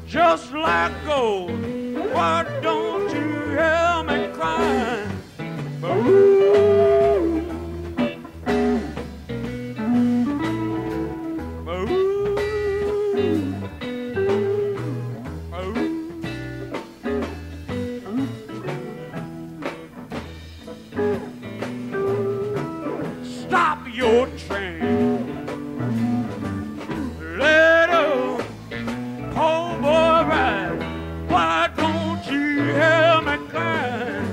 just like gold. Why don't you hear me crying? Stop your train. Let a poor boy ride. Why don't you hear me crying?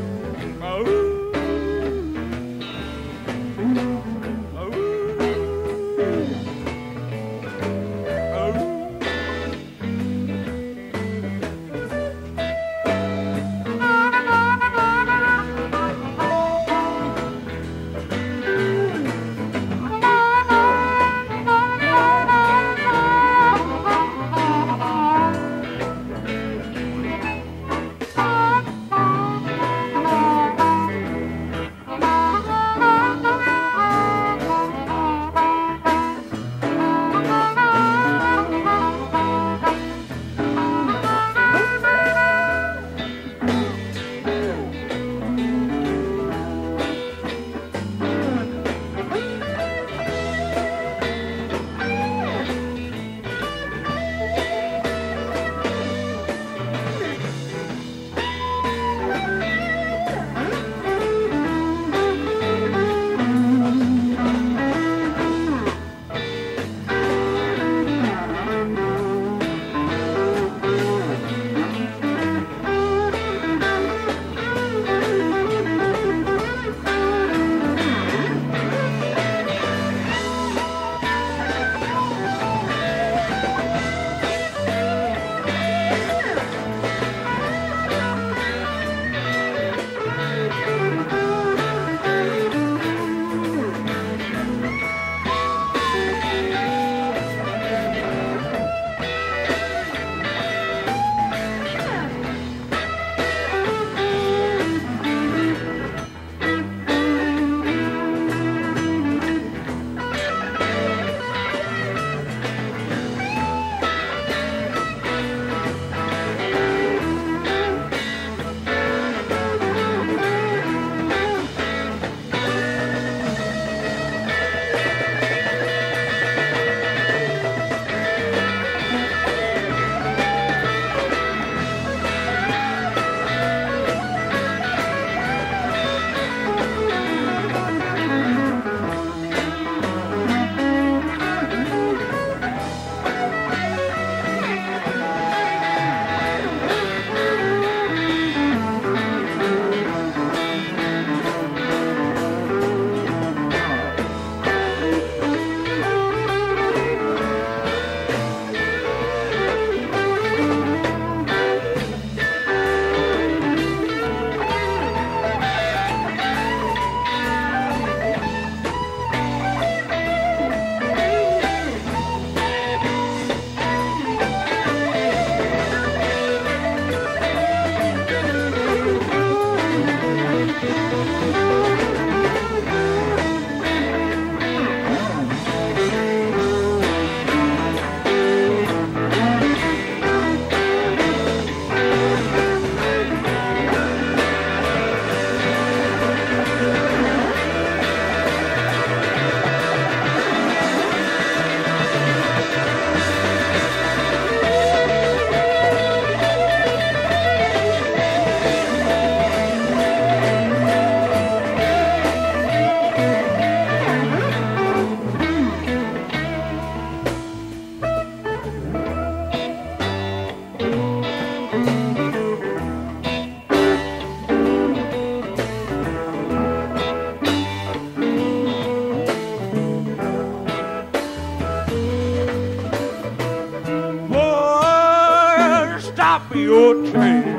stop your train.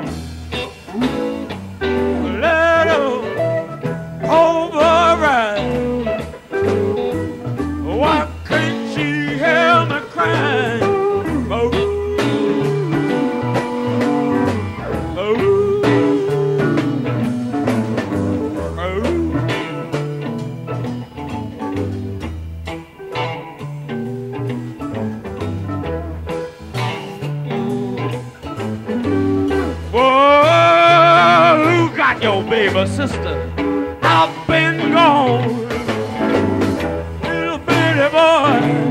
Let her override. Why can't she hear me crying? Oh, oh, oh. got your baby sister. I've been gone, little bitty boy.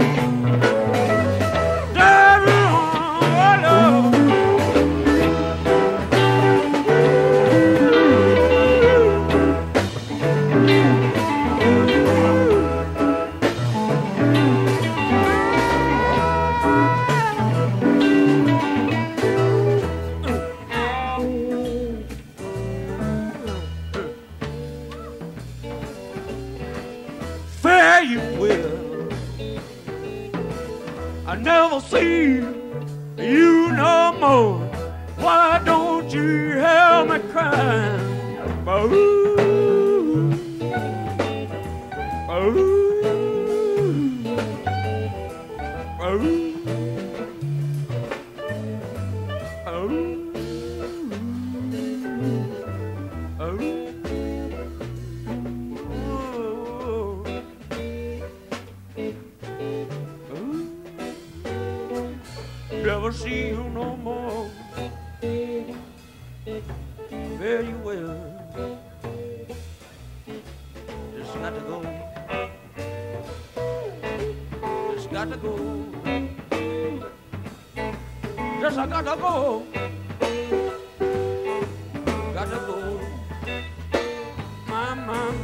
You will. I never see you no more. Why don't you help me crying? Oh, oh, oh, never see you no more. Very well. Just got to go. Just got to go. Just I got to go. Got to go. My love.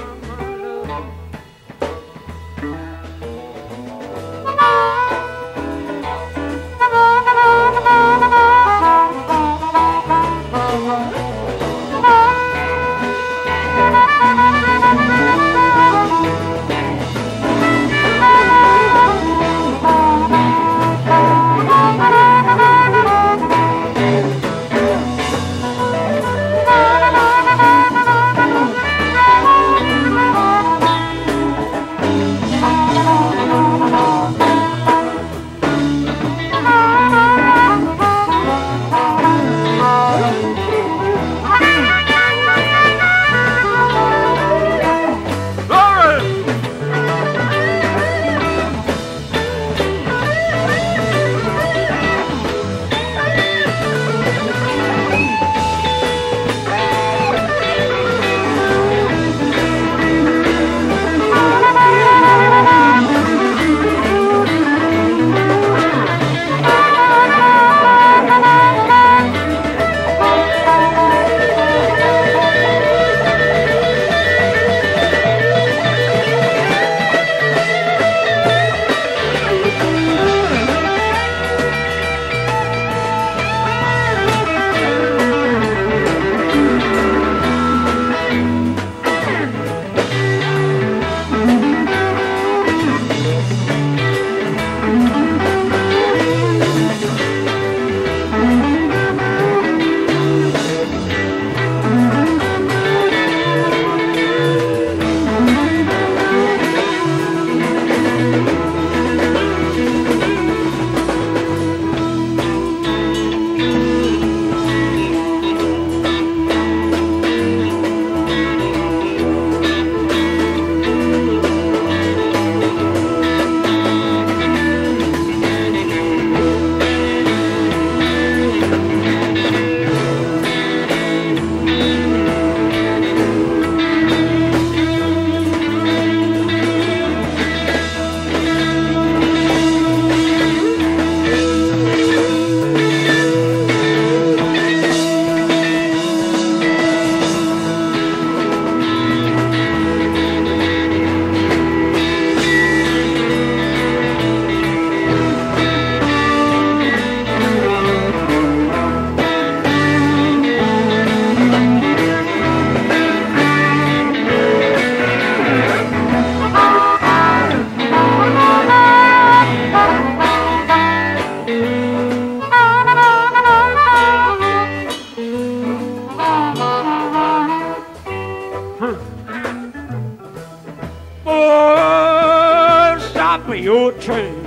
your train.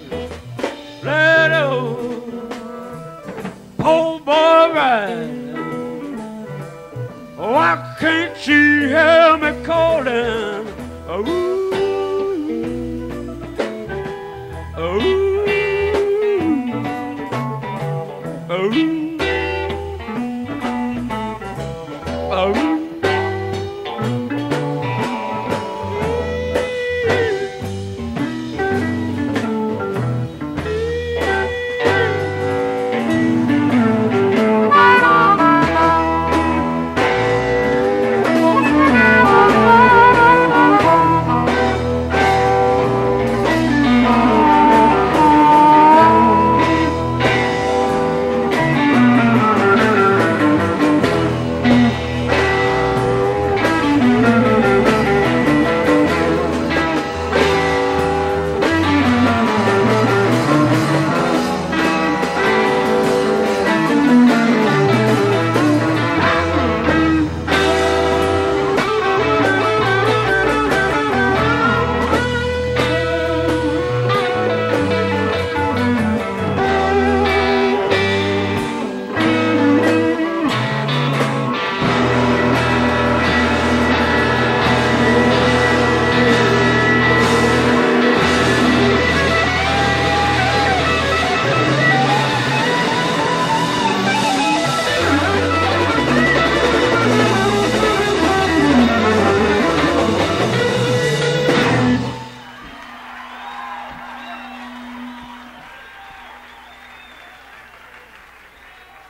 Let old poor boy ride. Why can't she hear me calling? Oh, oh, oh, oh.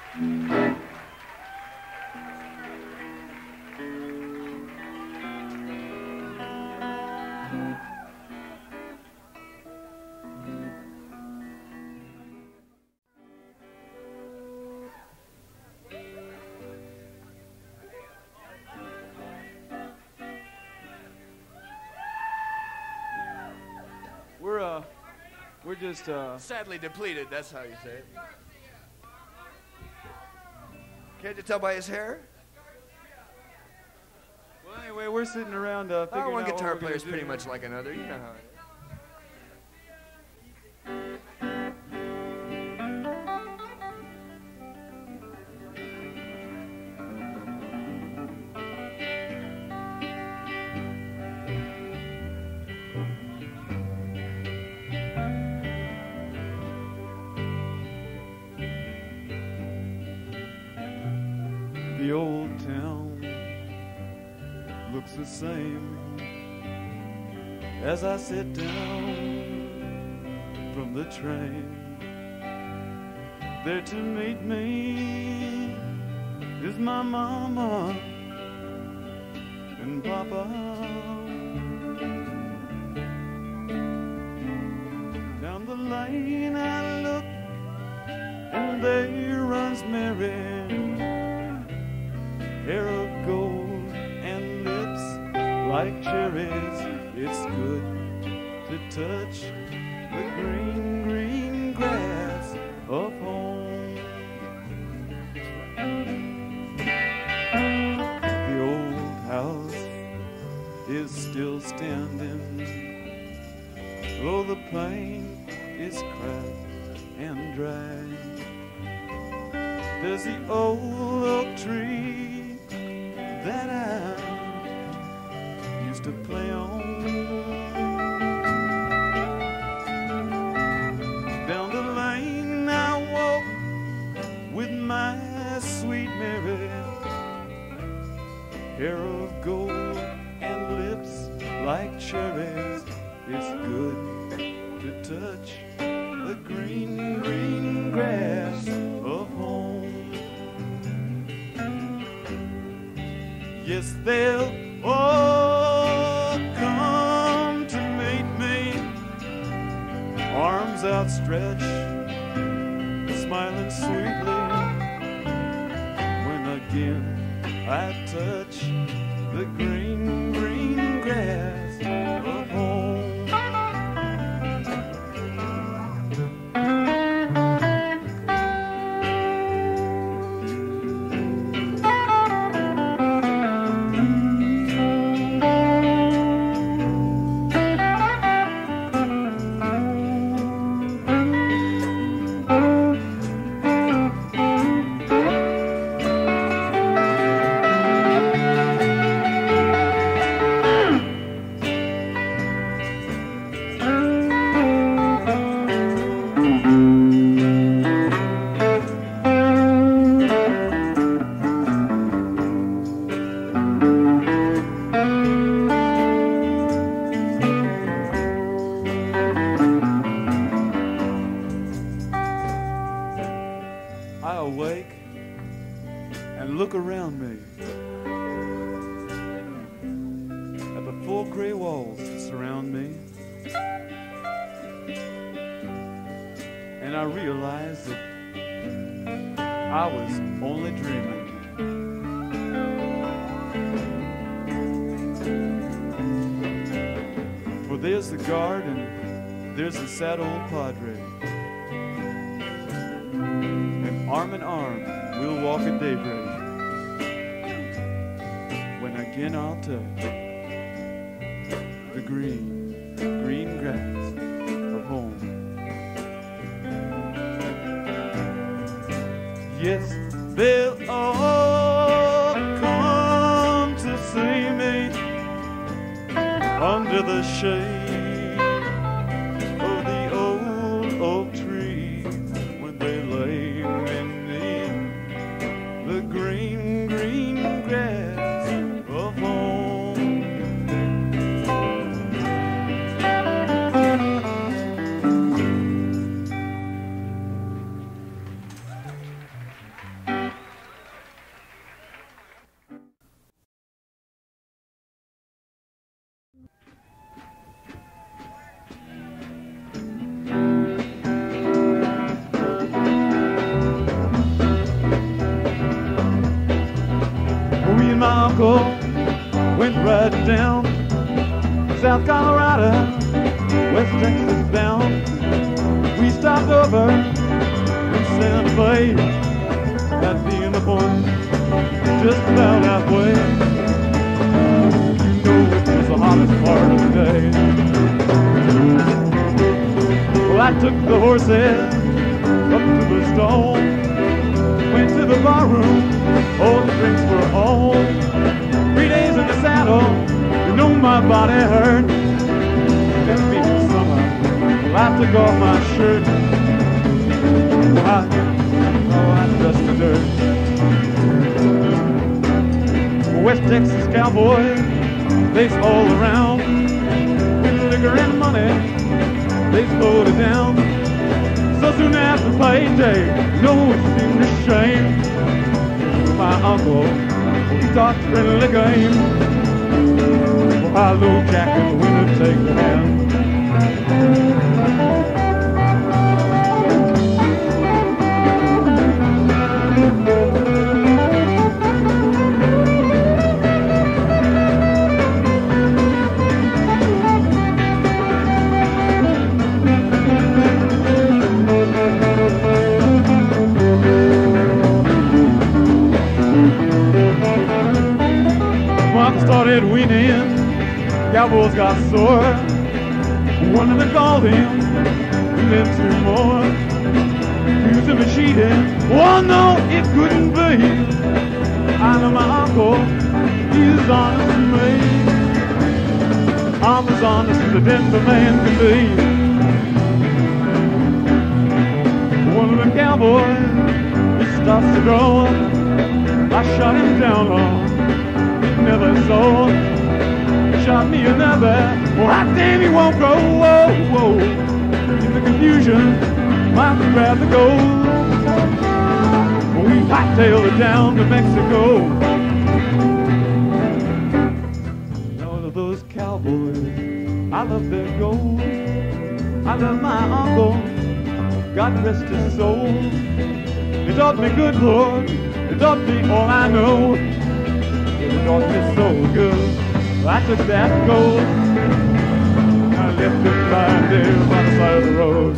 We're just sadly depleted, that's how you say it. Can't you tell by his hair? Well, anyway, we're sitting around figuring out one guitar what we're player is gonna pretty do. much like another, you know how it is. The old town looks the same as I sit down from the train. There to meet me is my mama and papa. Down the lane I look and there runs Mary, hair of gold and lips like cherries. It's good to touch the green, green grass of home. The old house is still standing, though the paint is cracked and dry. There's the old oak tree that I used to play on. Down the lane I walk with my sweet Mary, hair of gold and lips like cherries. It's good to touch the green, green grass of home. Yes, they'll all come to meet me, arms outstretched, smiling sweetly, when again I touch the green, green grass of home. That old padre, and arm in arm we'll walk at daybreak, when again I'll touch the green, green grass of home. Yes, they'll all come to see me under the shade oak tree, when they lay beneath the green, green grass of home. uncle went riding down South Colorado, West Texas bound. We stopped over in Santa Fe, that being the point, just about halfway. You know it was the hottest part of the day. Well, I took the horses up to the stall, went to the bar room, all the drinks were all. 3 days in the saddle, you know my body hurt. That being summer, well, I took off my shirt. I dust the dirt. West Texas cowboys, they's all around. With liquor and money, they slowed it down. So soon after payday, no it seemed a shame. My uncle, he talked friendly game. Oh, hello, Jack, and the winner take the hand. Started winning, Cowboys got sore. One of them called him, and then 2 more. Accused him of cheating. Oh no, it couldn't be. I know my uncle, he's honest to me. I'm as honest as a Denver man can be. One of them cowboys, he starts to grow. I shot him down on. Never saw, shot me another. Well, hot damn, he won't go. Whoa, whoa. In the confusion, might grab the gold. We hightailed it down to Mexico. All of those cowboys, I love their gold. I love my uncle, God rest his soul. He taught me good, Lord. He taught me all I know. It taught me so good. I took that gold, I left it lying there by the side of the road.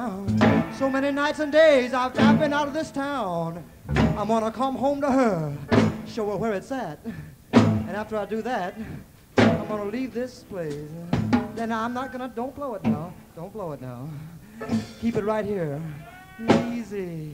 So many nights and days I've been out of this town. I'm gonna come home to her, show her where it's at. And after I do that, I'm gonna leave this place. Then I'm not gonna, don't blow it now. Don't blow it now. Keep it right here. Easy.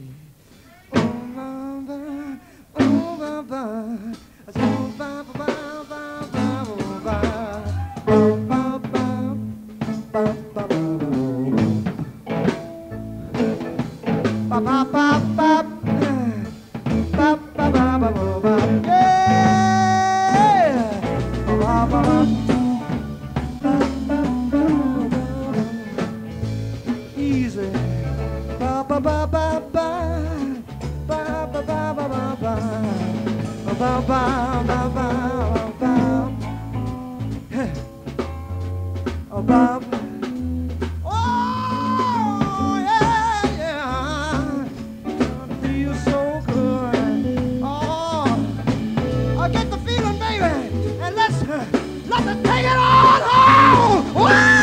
Easy. Ba ba ba ba ba ba ba ba ba ba ba ba ba ba ba ba. Oh yeah yeah, it feels so good. Oh, I get the feeling, baby, and let's take it on home. Wow!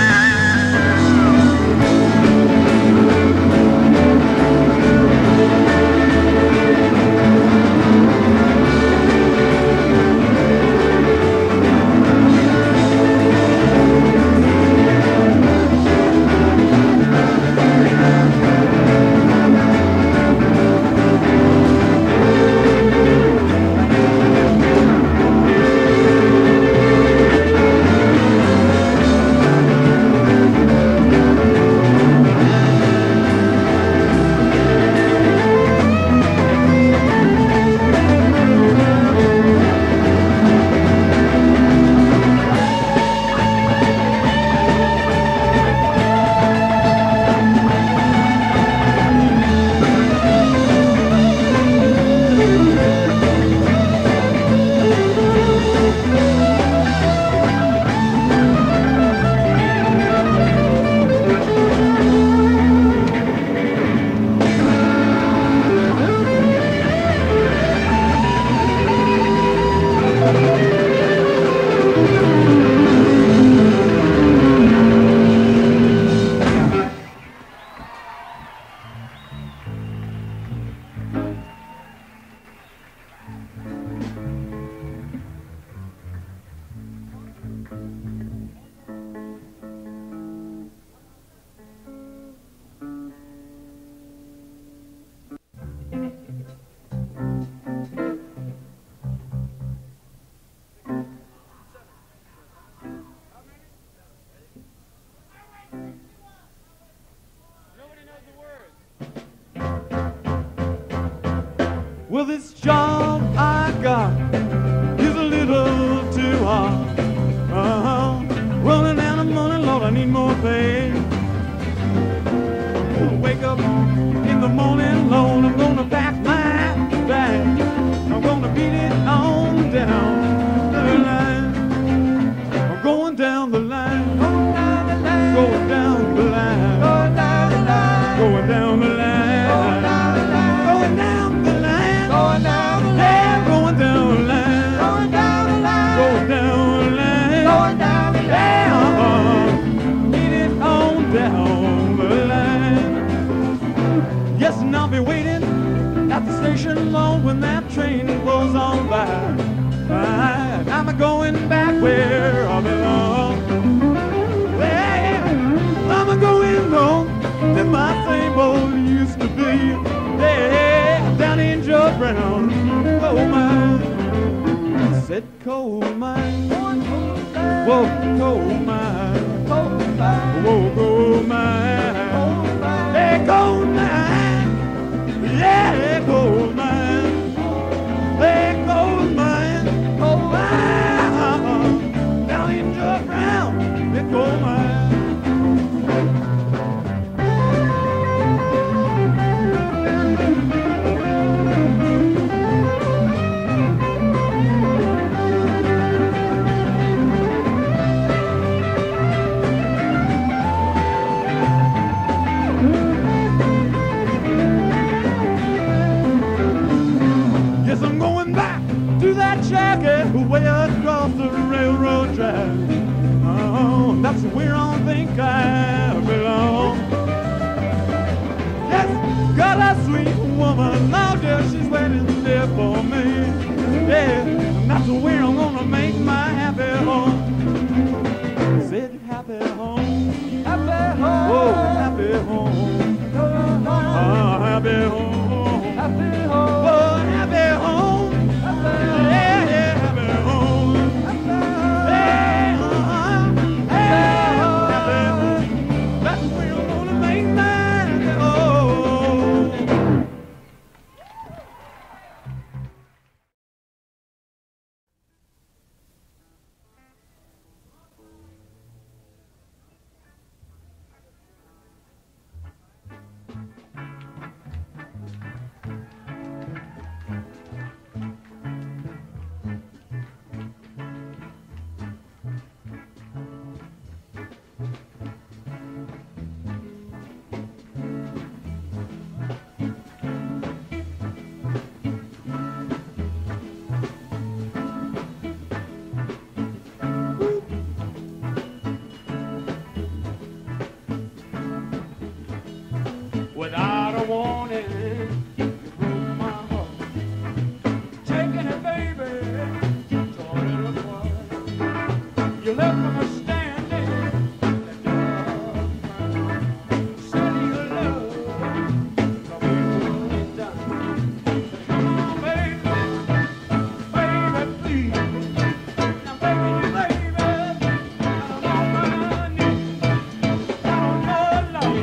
Well, this job I got is a little too hard. Running out of money, Lord, I need more pay. Wake up in the morning, Lord, I'm gonna pack my bag. I'm gonna beat it on down the line. I'm going down the line. Going down the line. Going down the line. Going down the line. Going down the line. Going down the line. Going down the line. Yeah, going down the line. Going down the line. Going down the line. Going down the line. Yeah, beat it on down the line. Yes, and I'll be waiting at the station long when that train goes on by. I'm going back where I belong. Well, I'm going home to my same old used to be. Yeah, down in Joe Brown, coal mine. Said coal mine. Whoa, coal mine. Whoa, coal mine. Hey, coal mine. Yeah, coal mine. Hey, coal mine. Coal mine. Down in Joe Brown, hey, coal mine. Yes, I'm going back to that shack way across the railroad track. Oh, that's where I think I belong. sweet woman out there, she's waiting there for me. Yeah, and that's where I'm gonna make my happy home. Said happy home, happy home, oh happy home, oh happy home, happy home, oh happy home, yeah yeah happy home, hey happy home. That's where I'm gonna make my happy home. Without a warning, you broke my heart. Taking it, baby, tore it apart. You left me standing at the door. Said you love, but we put it down. Come on, baby, baby, please. I'm begging you, baby, I'm on my knees. Down your love.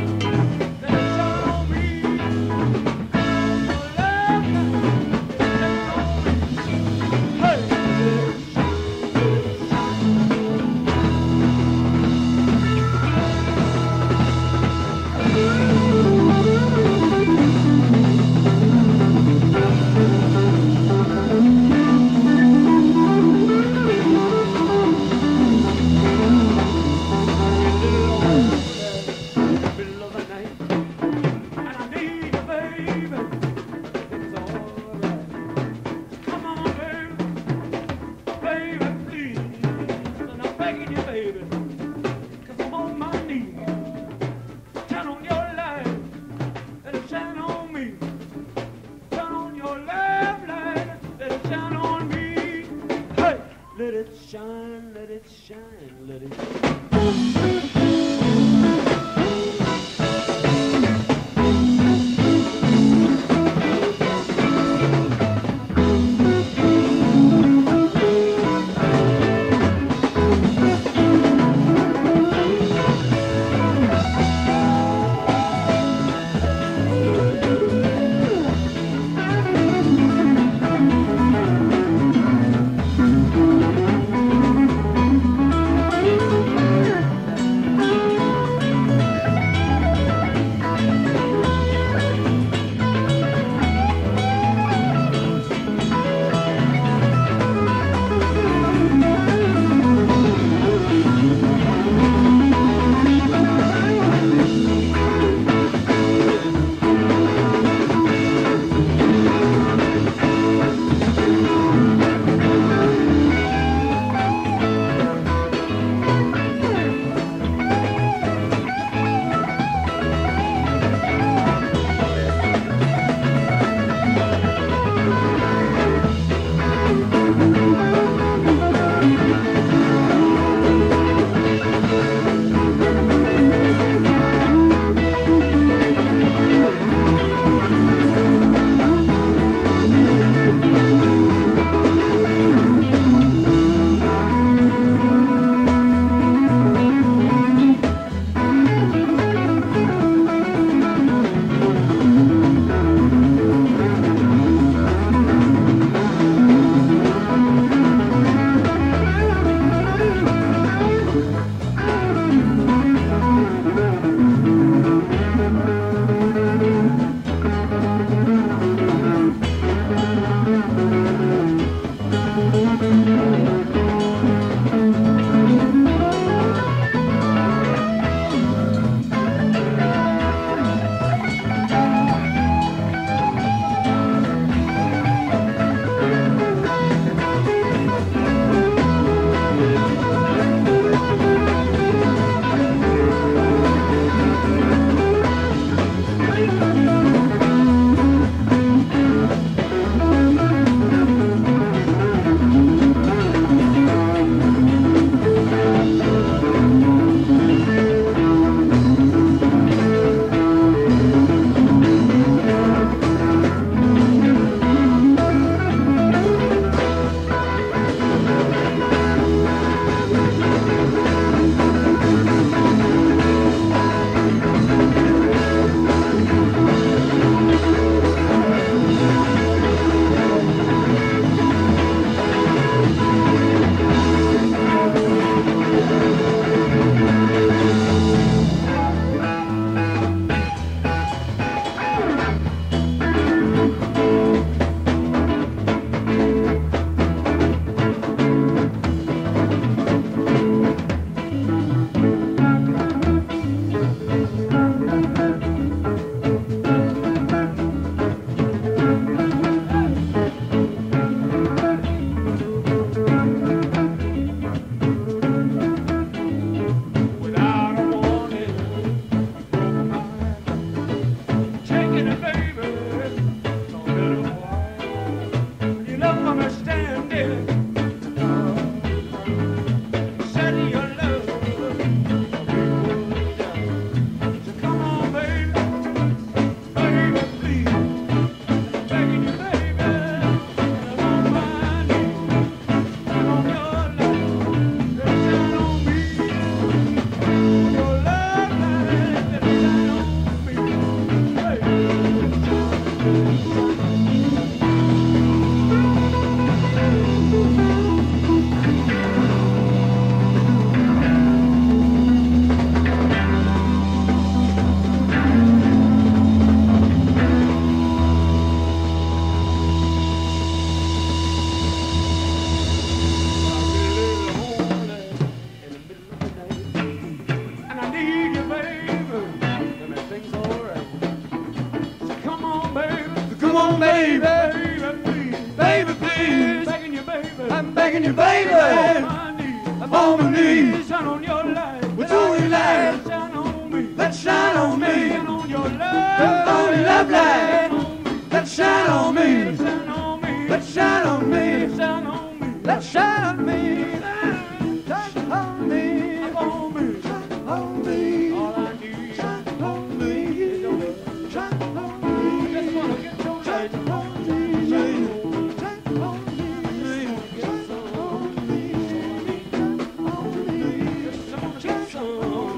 you, baby. I'm on my knees. Shine on your light. With all your light. Shine on me. Let's shine on me. Shine on your love. On your love light. Let's shine on me. Shine on me. Let's shine on me. Shine on me. Let's shine on me. Shine on me. On me. Shine on me. All I need. Shine on me. Shine on me. I just wanna get your light. Shine on me. Shine on me. Shine on me. Just wanna get some.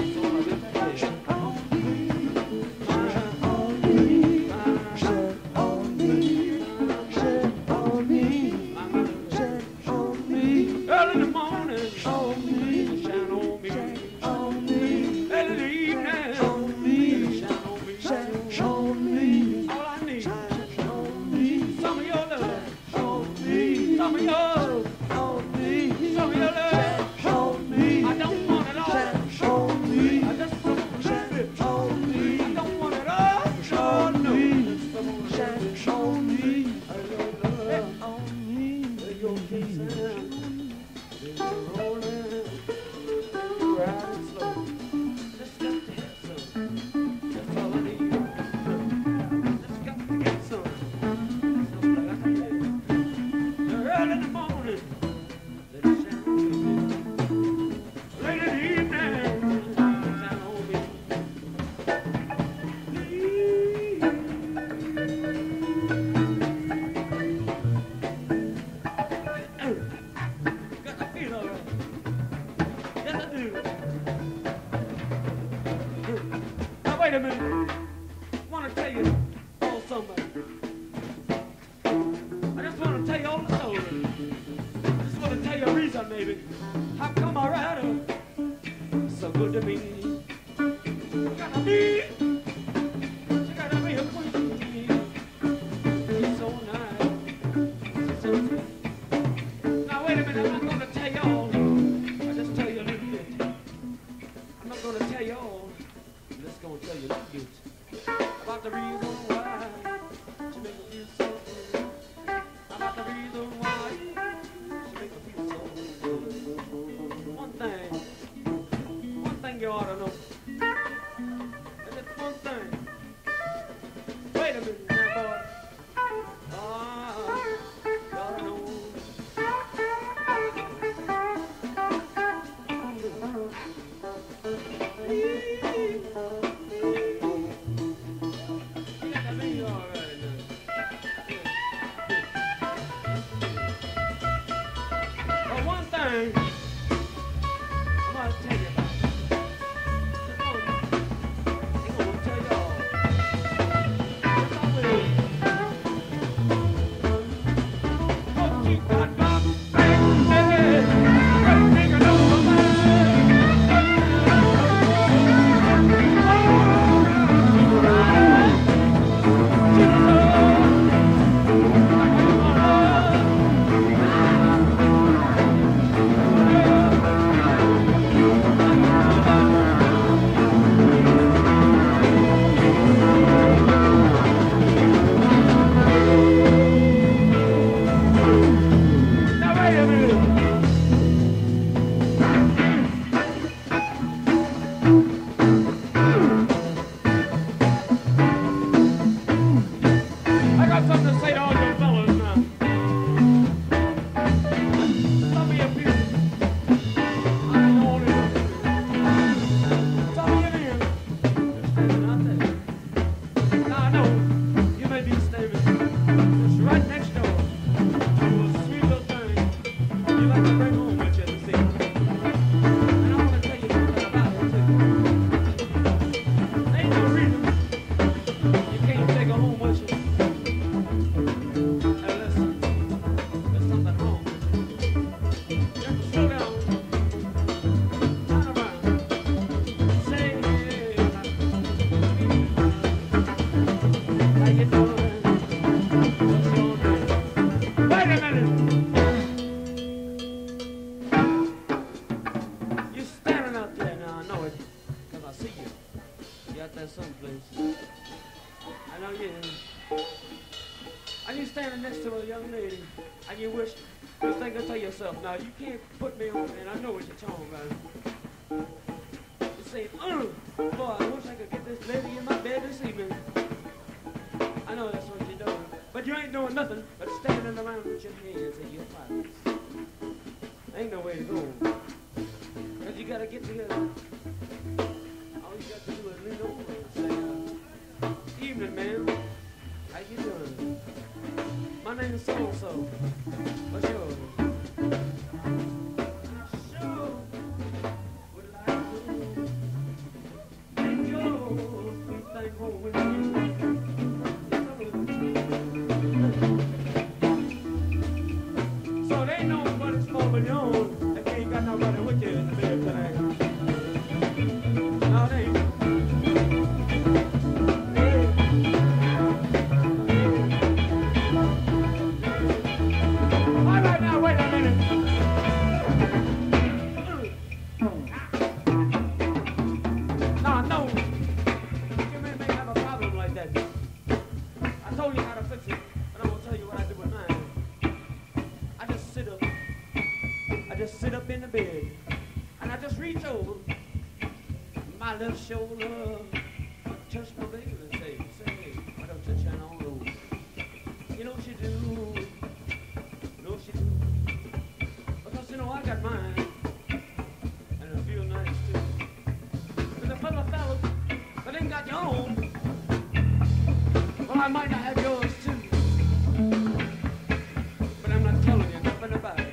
Early in the morning, shine on me. Late in the evening, shine on me. All I need, some of your love, some of your, some of your love. I don't want it all. I just want a little bit. I don't want it all. Oh no. Show me a little love on me. Your kisses, they're rolling, riding slow. Just got to have some. That's all I need. Just got to get some. Something like that. Early in the morning, let it shine on me. Late in the evening, shine on me. Got to feel all right. Yes, I do. Now, wait a minute. I want to tell you all somebody. I just want to tell you all the story. I just want to tell you a reason, maybe. How come I ride her so good to me? Gotta be. She gotta be a queen. She's so nice. She's so sweet. Now wait a minute, I'm not gonna tell you all. I'll just tell you a little bit. I'm not gonna tell you all. I'm just gonna tell you a little bit about the reason why she make me feel so good. About the reason why she make me feel so good. One thing you ought to know. And it's one thing. Wait a minute now, boy. You ought to know. One thing I'm gonna tell you about. Just one thing I'm gonna tell you all. Yes, I will. What you got, Bob? Baby, right finger over and you're standing next to a young lady, and you wish You're thinking to yourself, now you can't put me on, and I know what you're talking about. You say, boy, I wish I could get this lady in my bed this evening. I know that's what you're doing. But you ain't doing nothing but standing around with your hands in your pockets. Ain't no way to go. Because you got to get together. All you got to do is lean over and say, evening, ma'am. How you doing? My name is so-and-so. What's yours? I sure would like to take your sweet thing home with you. So they ain't nobody's fault but your own. They ain't got nobody with you in the bed tonight. No, they ain't. All right, now, wait a minute. Now, I know you may have a problem like that. I told you how to fix it, but I'm going to tell you what I do with mine. I just sit up in the bed, and I just reach over my left shoulder, touch my baby and say, hey, why don't you turn on over? You know what you do? You know what you do? Because, you know, I got mine, and it feels nice, too. But the fellas that ain't got your own, well, I might not have yours, too. But I'm not telling you nothing about it.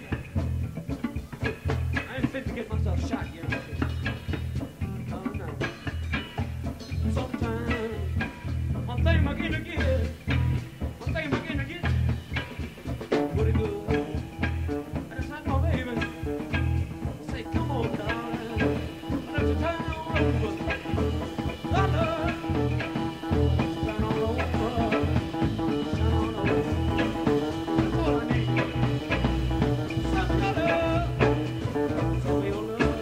I ain't fit to get myself shot yet. Oh, no. Sometimes, one thing I get, pretty good. And it's not my baby. Say, come on, darling. Let you turn on over. Darling. Turn on over. Turn on over. That's all I need. Some love. Some real love.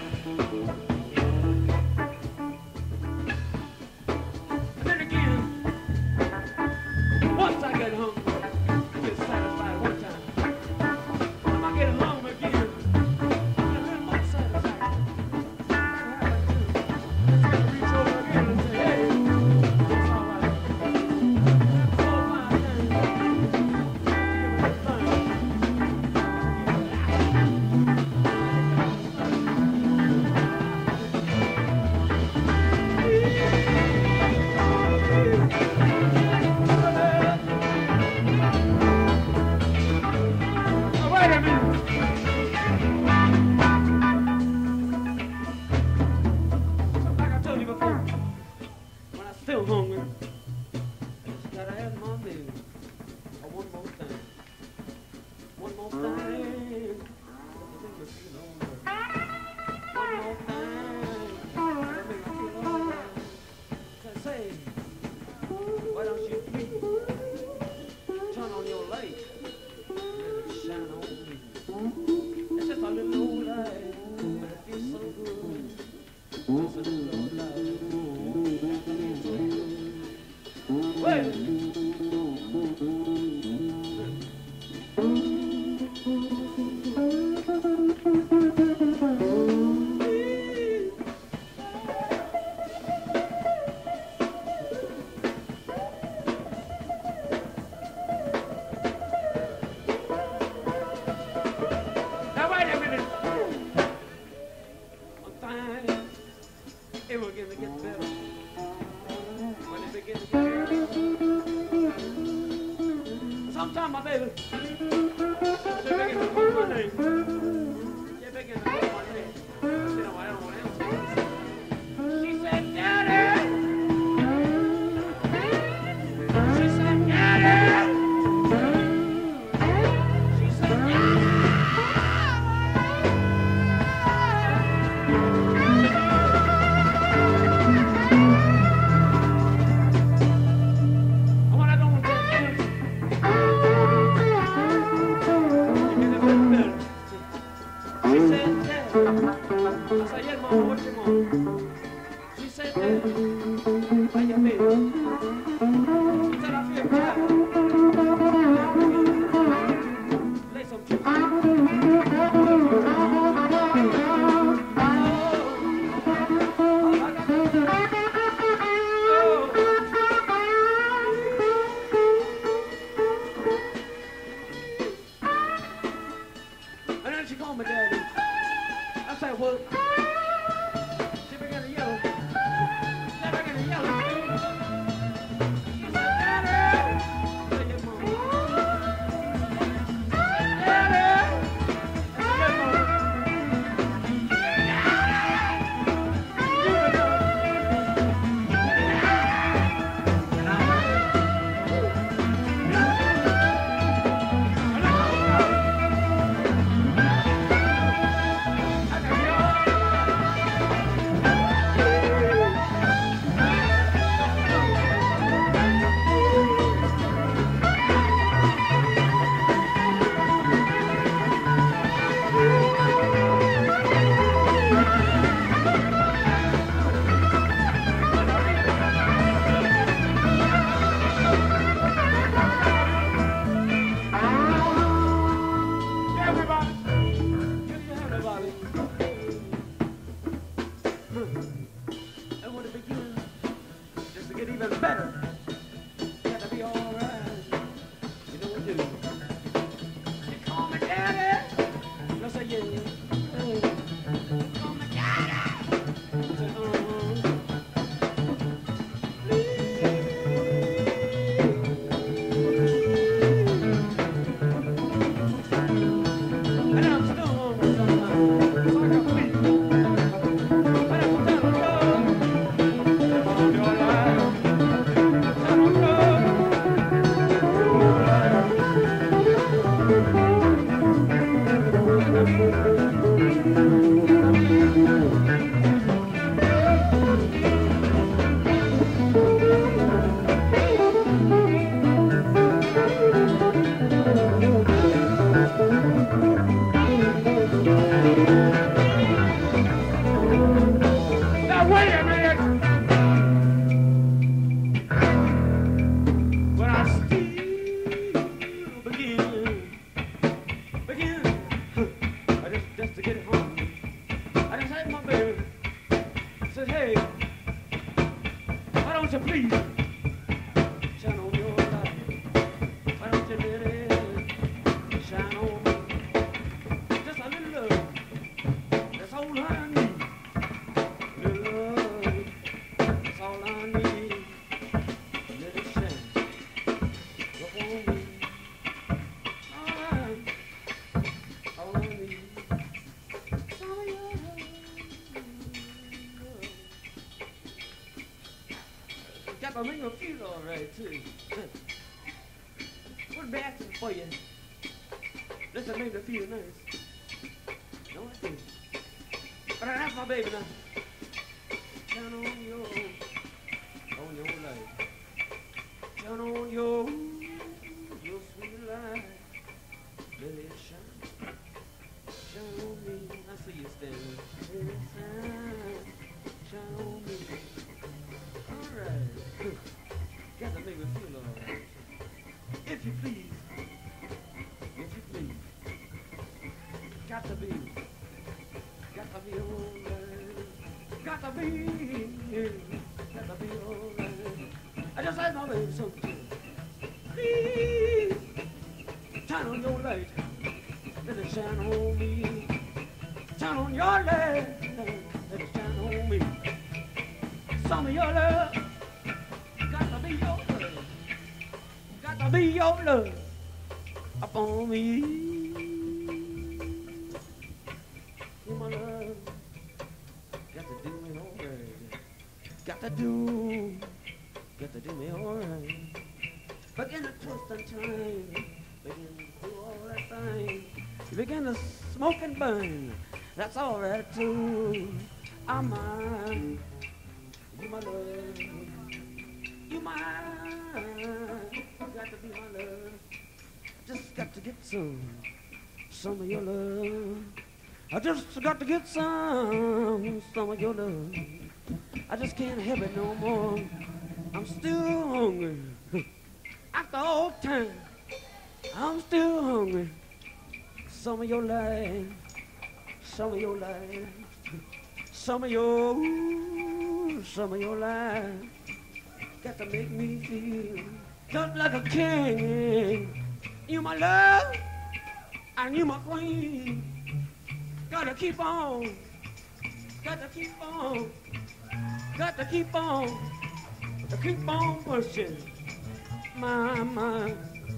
And then again, once I get hungry, I get satisfied one time. When I get home again, I get a little more satisfaction. Just gotta reach over again and say, hey, it's all right. That's all my thing. Give it a thing. Oh, wait a minute. Like I told you before, when I'm still hungry, I just gotta have my meal. Oh, one more thing. One more thing. That'll make me feel alright. One more thing. That'll make me feel alright. Say, why don't you please turn on your light and let it shine on me? It's just a little old light, but it feels so good. Just a little old light. It feels so good. Wait. Now wait a minute. One time, it will begin to get better. When it begins to get better. Sometimes my baby, she begin to call my name. She begin to call my name. You know, I don't want to answer. She said, Daddy. She said, Daddy. She said, Daddy. And when I don't want to answer, you get a little better. She said, Daddy. I said, yes, Mama, what you want? She said, Daddy, how you feel? She said, I feel tired. Lay some chips. even better. Got to be all right. You know what to do. You call me daddy. I say yeah. Hey. Call me daddy. I say and I'm still hungry sometimes. So I got to leave. But I'm down on your life. Down on now wait a minute. But I still begin. I just to get it home. I just had my baby. Said, hey, why don't you please shine on your light? Why don't you let it shine on me? Just a little love. That's all I need. Little love. That's all I need. Let it shine up on me. All right. All I need. All I got to make me feel all right too. Wouldn't be asking for you. This will make me feel nice. No, I do. But I have my baby now. Down on your light. Down on your sweet light. Let it shine. Shine on me. I see you standing. Let it shine. Shine on me. All right. Got to make me feel all right. If you please. If you please. Got to be all right. Got to be all right. I just had my baby something. Please, turn on your light. Let it shine on me. Turn on your light. Let it shine on me. Some of your love. Got to be your love. Got to be your love upon me. You my love. Got to do me all right. Got to do me all right. Begin to twist and turn. Begin to do all that thing. You begin to smoke and burn. That's all right too. I'm mine. You my love. You mine. You got to be my love. Just got to get some of your love. I just got to get some of your love. I just can't have it no more. I'm still hungry. After all time, I'm still hungry. Some of your life, some of your life, some of your life. Got to make me feel just like a king. You my love, and you my queen. Gotta keep on, gotta keep on, gotta keep on, to keep on pushing. My love,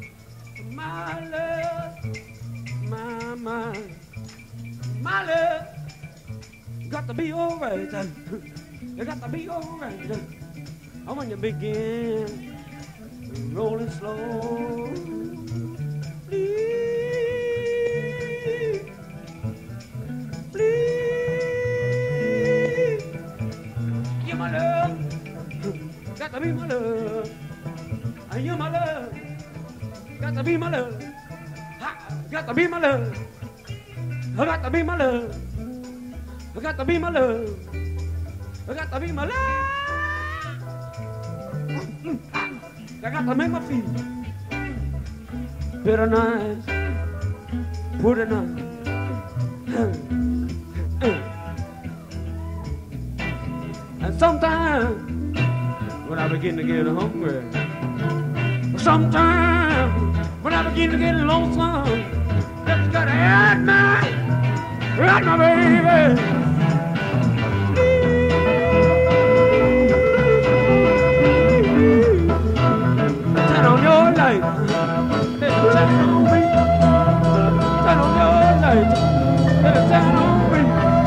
my love. Got to be alright. You got to be alright. I want you to begin rolling slow. Please, please. You're my love. Got to be my love. And you're my love. Got to be my love. Got to be my love. I got to be my love. I got to be my love. I got to be my love. I got to make my feet better nice, put it on. And sometimes when I begin to get hungry. Sometimes when I begin to get lonesome, just gotta add my baby. Turn on your light, turn on me. Turn on your light, turn on me.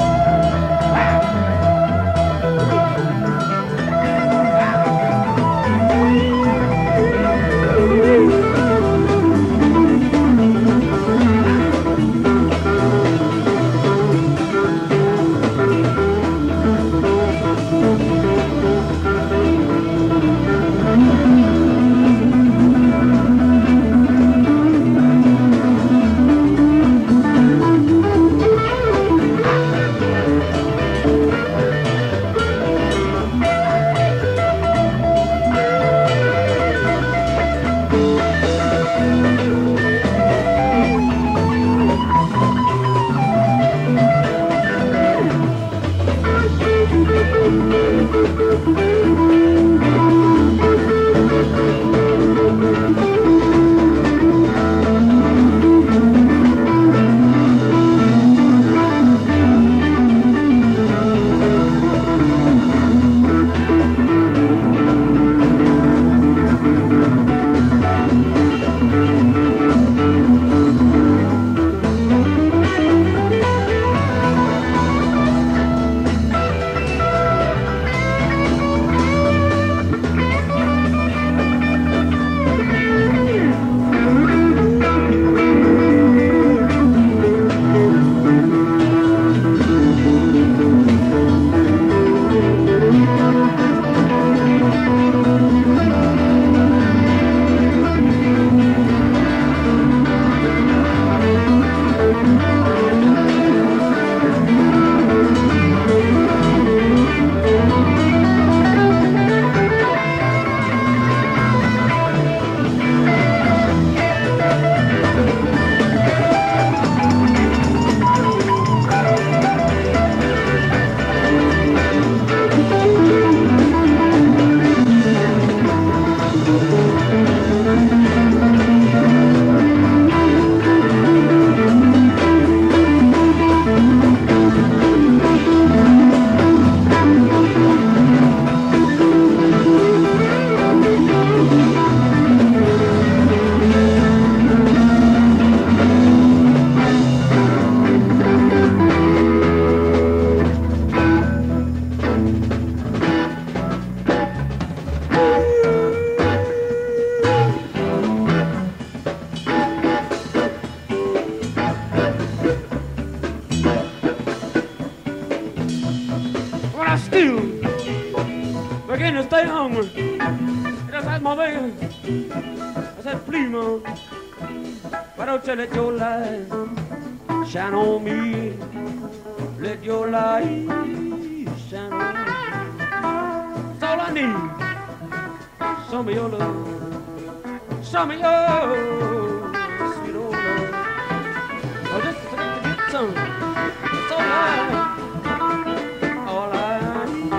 Let your light shine on me. Let your light shine on me. That's all I need. Some of your love, some of your sweet old love. Oh, just to get some. That's all I need. All I need.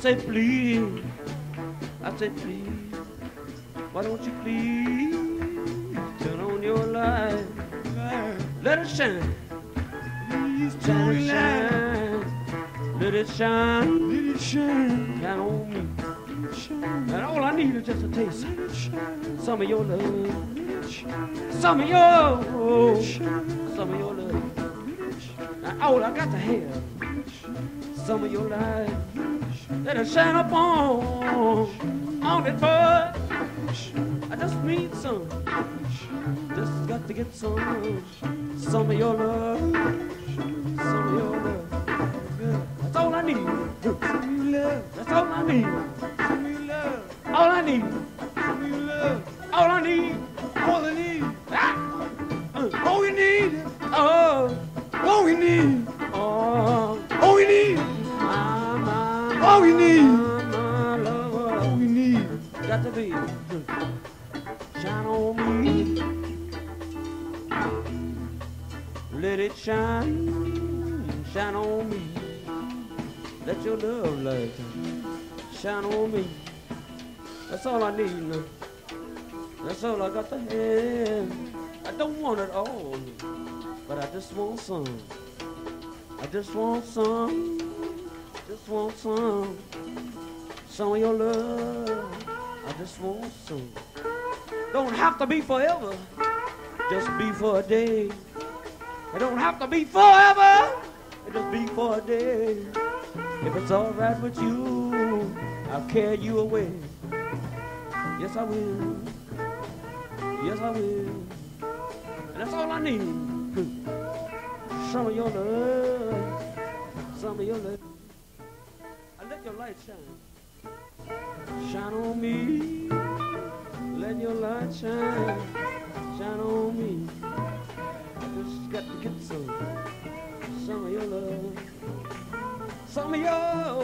say, please. I say, please. Why don't you please turn on your light? Let it shine. Please turn it shine. Let it shine. Let it shine. Shine on me. And all I need is just a taste. Some of your love. Some of your love. Now all I got to have. Some of your light. Let it shine up on it, bud. I just need some. Just got to get some of your love. Some of your love. That's all I need. Some of your love. That's all I need. Some of your love. All I need. Some of your love. All I need. All I need. All we need. Oh. All we need. Oh. All we need. All we need. All we need. Got to be. Shine on me. Let it shine. Shine on me. Let your love light shine on me. That's all I need now. That's all I got to have. I don't want it all, but I just want some. I just want some. Just want some. Some of your love. I just want some. Don't have to be forever. Just be for a day. It don't have to be forever. It just be for a day. If it's all right with you, I'll carry you away. Yes, I will. Yes, I will. And that's all I need. Some of your love. Some of your love. I let your light shine. Shine on me. Let your light shine. Shine on me. I just got to get some of your love. Some of your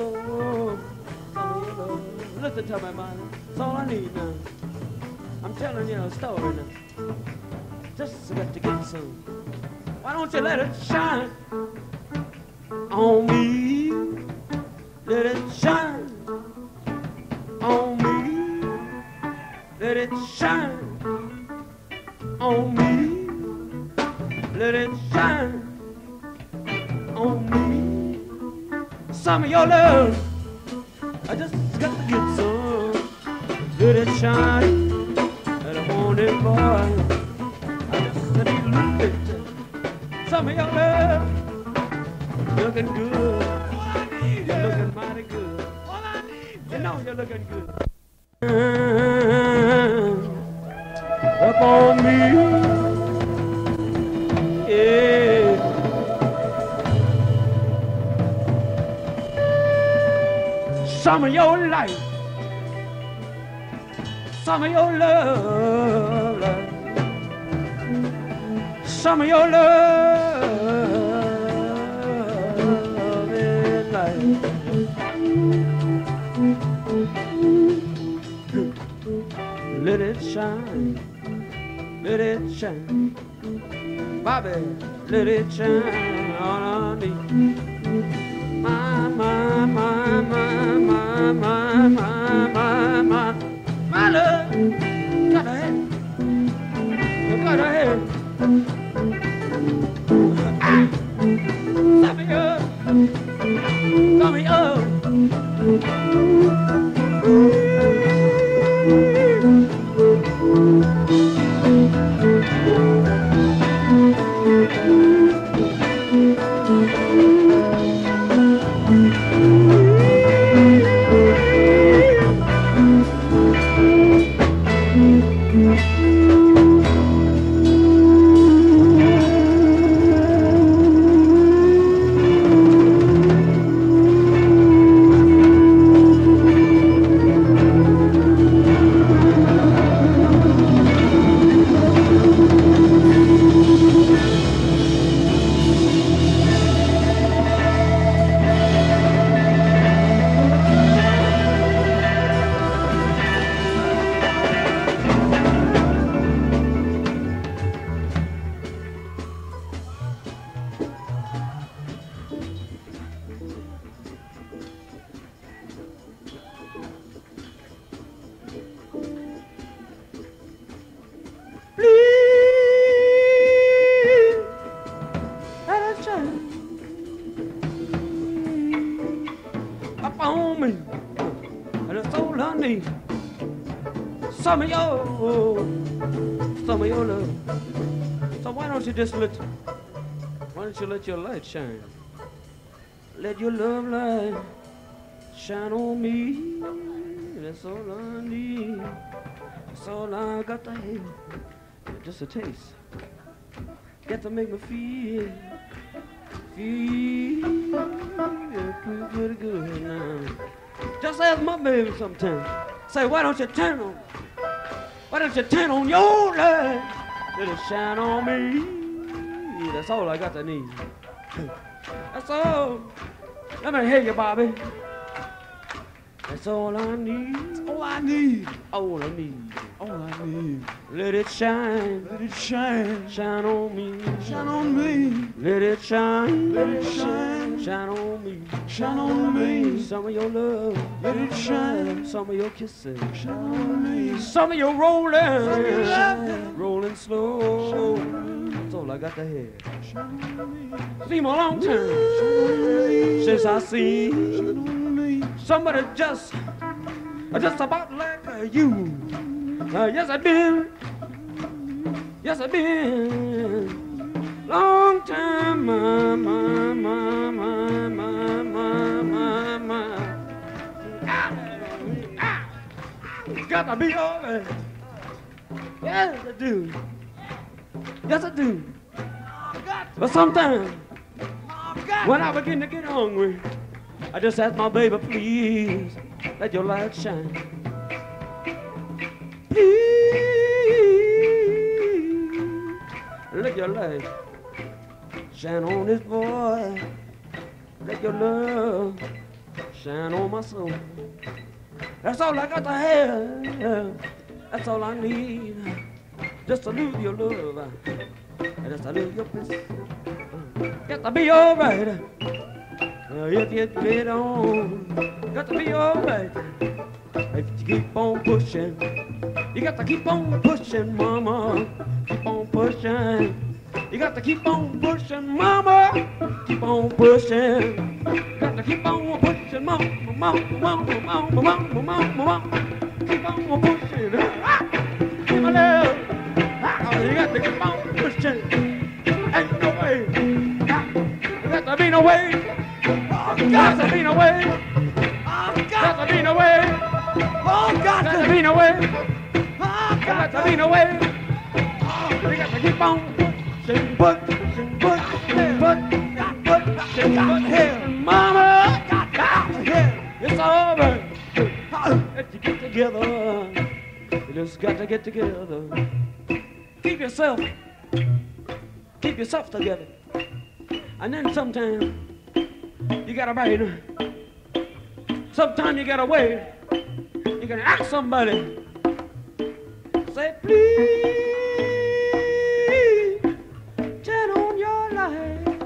love. Listen to me, man. That's all I need now. I'm telling you a story now. Just got to get some. Why don't you let it shine on me? Let it shine on me. Let it shine on me. Let it shine on me. Some of your love, I just got to get some. Let it shine, and I want it, boy. I just need a little bit. Some of your love, looking good. You're looking mighty good. You know you're looking good. Up on me, yeah. Some of your life, some of your love, some of your love in life. Let it shine, let it shine, Bobby, let it shine on me. My love, got a head, you got a head. Stop me up, stop me up. on me. And that's all I need. Some of your love. So why don't you let your light shine? Let your love light shine on me. That's all I need. That's all I got to have. Just a taste. Got to make me feel pretty good now. Just ask my baby sometime. Say, why don't you turn on your light? Let it shine on me. That's all I got to need. That's all. Let me hear you, Bobby. That's all I need. That's all I need. All I need. All I need. Let it shine. Let it shine. Shine on me. Shine on me. Let it shine. Let it shine. Shine on me. Shine on me. Some of your love. Let it shine. Some of your kissing. Shine on me. Some of your rolling. Some of your laughing. Rolling slow. That's all I got to hear. Shine on me. Seem a long time since I seen somebody just about like you. Yes, I've been. Yes, I've been. Long time, my. Gotta be alright. Yes, I do. Yes, I do. But sometimes, when I begin to get hungry, I just ask my baby, please, let your light shine. Please, let your light shine on this boy. Let your love shine on my soul. That's all I got to have. That's all I need. Just to lose your love. Just to lose your peace. Got to be alright. If you get on, got to be alright. If you keep on pushing, you got to keep on pushing, mama. Keep on pushing. You got to keep on pushing, mama. Keep on pushing. Got to keep on pushing, mama. Keep on pushing. Give my love. You got to keep on pushing. Ain't no way. Got to be no way. Got to be no way. Got to be no way. Got to be no way. Got to be no way. We got to keep on pushing, pushing, mama. It's alright. Let you get together. You just got to get together. Keep yourself together. And then sometimes you gotta write. Sometimes you gotta wait. You gotta ask somebody. Say, please, turn on your light.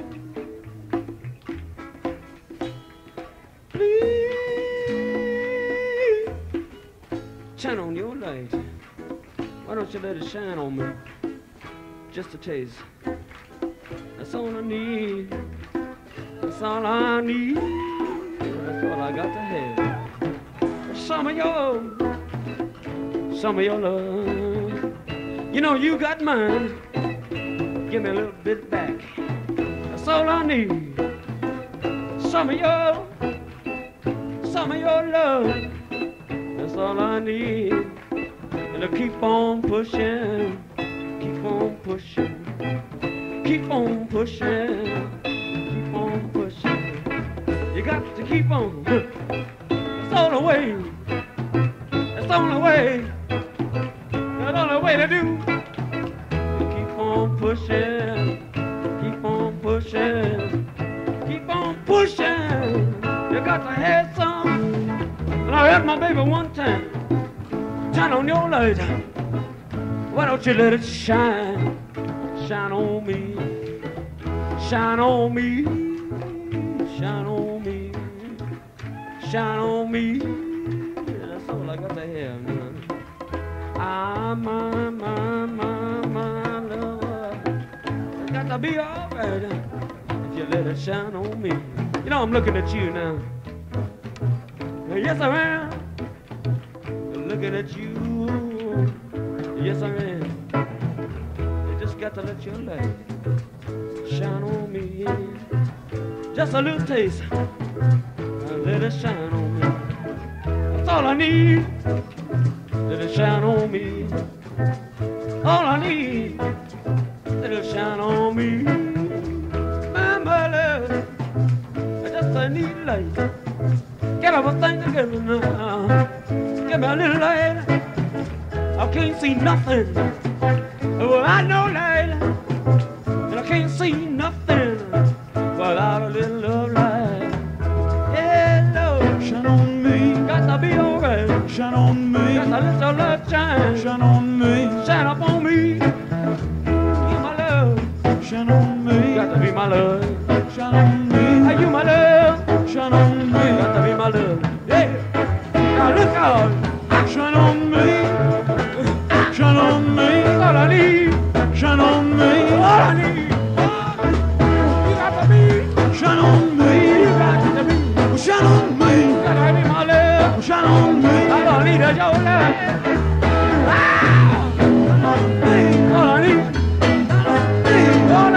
Please, turn on your light. Why don't you let it shine on me? Just a taste. That's all I need. That's all I need. That's all I got to have. Some of your love. You know you got mine. Give me a little bit back. That's all I need. Some of your love. That's all I need. And to keep on pushing. Keep on pushing. Keep on pushing. Keep on pushing. You got to keep on. That's the only way. That's the only way. That's the only way to do. Keep on pushing. Keep on pushing. Keep on pushing. You got to have some. And I heard my baby one time. Turn on your light. Why don't you let it shine? Shine on me. Shine on me. Shine on me. Shine on me. That's all I got to have, man. Ah, my love. It's got to be alright if you let it shine on me. You know, I'm looking at you now. Yes, I am. Looking at you. Yes, I am. You just got to let your light shine on me. Just a little taste. Let it shine on me. That's all I need. Let it shine on me. All I need. Let it shine on me. My love. I just need light. Get everything together now. Give me a little light. I can't see nothing. Well, I know light. And I can't see nothing without a little love light. Yeah, love. Shine on me. Got to be alright. Shine on me. Got to let your love shine. Shine on me. Shine up on me. You my love. Shine on me. Got to be my love. Shine on me. Are you my love? Shine on me. Got to be my love. Yeah. Now look out. Shine on me. Shine on me. That's all I need. Shine on me. All I need. You got to be. Shine on me. You got to be. Shine on me. You got to be my love. Shine on me. All I need is your love. All I need. All I need. All I